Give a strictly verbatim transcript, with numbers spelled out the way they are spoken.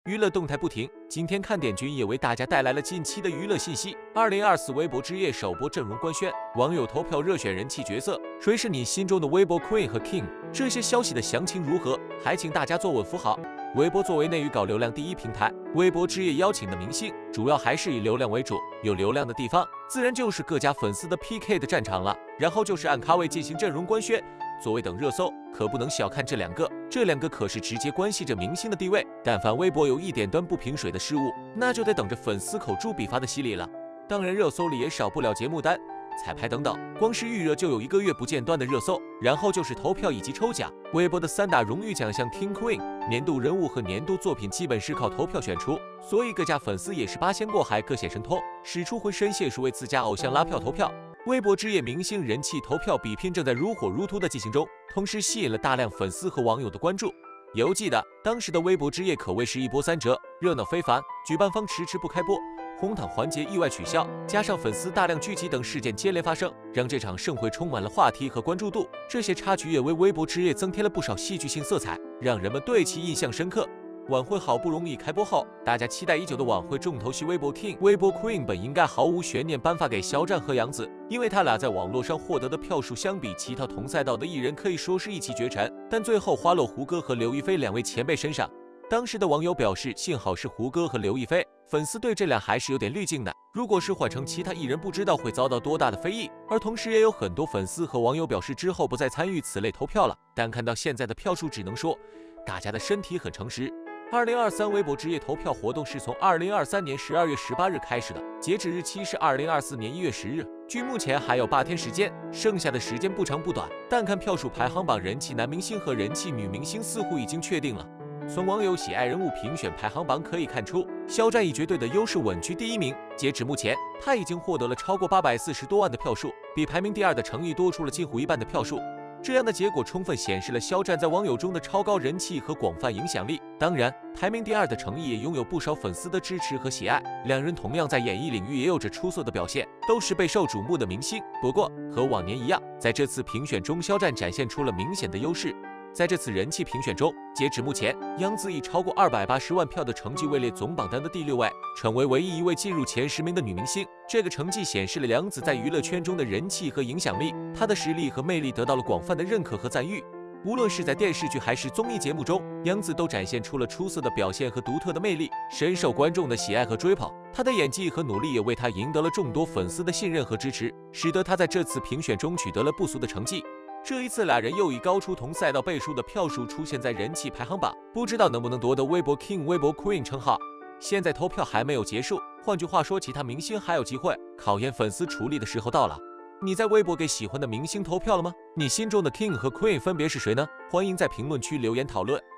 娱乐动态不停。今天看点君也为大家带来了近期的娱乐信息。二零二四微博之夜首播阵容官宣，网友投票热选人气角色，谁是你心中的微博 Queen 和 King？ 这些消息的详情如何？还请大家坐稳扶好。微博作为内娱搞流量第一平台，微博之夜邀请的明星主要还是以流量为主，有流量的地方，自然就是各家粉丝的 P K 的战场了。然后就是按咖位进行阵容官宣。所谓等热搜，可不能小看这两个，这两个可是直接关系着明星的地位。但凡微博有一点端不平水的失误，那就得等着粉丝口诛笔伐的洗礼了。当然，热搜里也少不了节目单、彩排等等，光是预热就有一个月不间断的热搜。然后就是投票以及抽奖，微博的三大荣誉奖项 Teen Queen、年度人物和年度作品基本是靠投票选出，所以各家粉丝也是八仙过海，各显神通，使出浑身解数为自家偶像拉票投票。微博之夜明星人气投票比拼正在如火如荼的进行中，同时吸引了大量粉丝和网友的关注。犹记得当时的微博之夜可谓是一波三折，热闹非凡，举办方迟迟不开播，红毯环节意外取消，加上粉丝大量聚集等事件接连发生，让这场盛会充满了话题和关注度。这些插曲也为微博之夜增添了不少戏剧性色彩，让人们对其印象深刻。晚会好不容易开播后，大家期待已久的晚会重头戏微博 King、微博 Queen 本应该毫无悬念颁发给肖战和杨紫，因为他俩在网络上获得的票数相比其他同赛道的艺人可以说是一骑绝尘，但最后花落胡歌和刘亦菲两位前辈身上。当时的网友表示，幸好是胡歌和刘亦菲，粉丝对这俩还是有点滤镜的，如果是换成其他艺人，不知道会遭到多大的非议。而同时也有很多粉丝和网友表示之后不再参与此类投票了，但看到现在的票数，只能说大家的身体很诚实。二零二三微博之夜投票活动是从二零二三年十二月十八日开始的，截止日期是二零二四年一月十日。距目前还有八天时间，剩下的时间不长不短。但看票数排行榜，人气男明星和人气女明星似乎已经确定了。从网友喜爱人物评选排行榜可以看出，肖战以绝对的优势稳居第一名。截止目前，他已经获得了超过八百四十多万的票数，比排名第二的程毅多出了近乎一半的票数。这样的结果充分显示了肖战在网友中的超高人气和广泛影响力。当然，排名第二的程毅也拥有不少粉丝的支持和喜爱，两人同样在演艺领域也有着出色的表现，都是备受瞩目的明星。不过，和往年一样，在这次评选中，肖战展现出了明显的优势。在这次人气评选中，截止目前，杨紫以超过二百八十万票的成绩位列总榜单的第六位，成为唯一一位进入前十名的女明星。这个成绩显示了杨紫在娱乐圈中的人气和影响力，她的实力和魅力得到了广泛的认可和赞誉。无论是在电视剧还是综艺节目中，杨紫都展现出了出色的表现和独特的魅力，深受观众的喜爱和追捧。她的演技和努力也为她赢得了众多粉丝的信任和支持，使得她在这次评选中取得了不俗的成绩。这一次，俩人又以高出同赛道倍数的票数出现在人气排行榜，不知道能不能夺得微博 King、微博 Queen 称号。现在投票还没有结束，换句话说，其他明星还有机会。考验粉丝厨力的时候到了。你在微博给喜欢的明星投票了吗？你心中的 King 和 Queen 分别是谁呢？欢迎在评论区留言讨论。